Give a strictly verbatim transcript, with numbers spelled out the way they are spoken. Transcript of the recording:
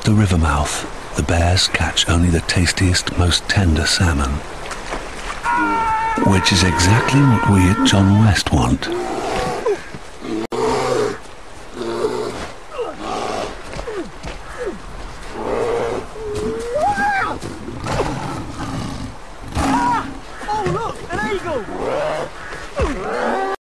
the river mouth, the bears catch only the tastiest, most tender salmon. Which is exactly what we at John West want.